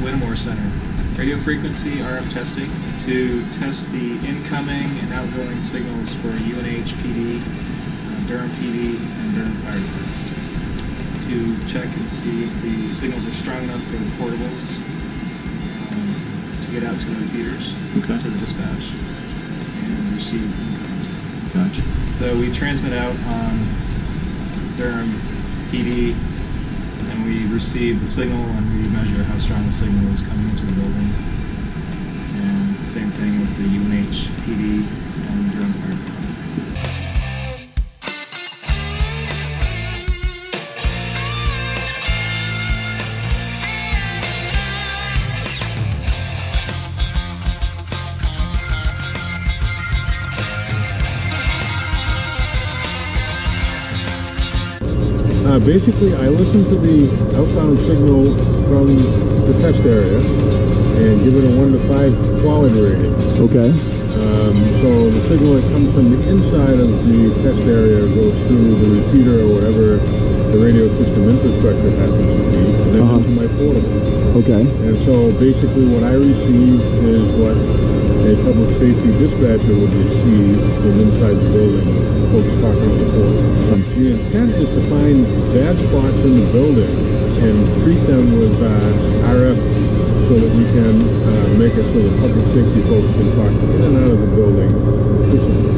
Whittemore Center. Radio frequency RF testing to test the incoming and outgoing signals for UNH PD, Durham PD, and Durham Fire Department. To check and see if the signals are strong enough for the portables to get out to the repeaters, to the dispatch, and receive incoming. Gotcha. So we transmit out on Durham PD, and we receive the signal, and we measure how strong the signal is coming into the building. And the same thing with the UNH PD and Durham Fire Department. Basically, I listen to the outbound signal from the test area and give it a 1 to 5 quality rating. Okay. So the signal that comes from the inside of the test area goes through the repeater or whatever the radio system infrastructure happens to be, and then into my portable. Okay. And so basically what I receive is what a public safety dispatcher would receive from inside the building, folks talking on the portable. The intent is to find bad spots in the building and treat them with RF so that we can make it so the public safety folks can talk in and out of the building efficiently.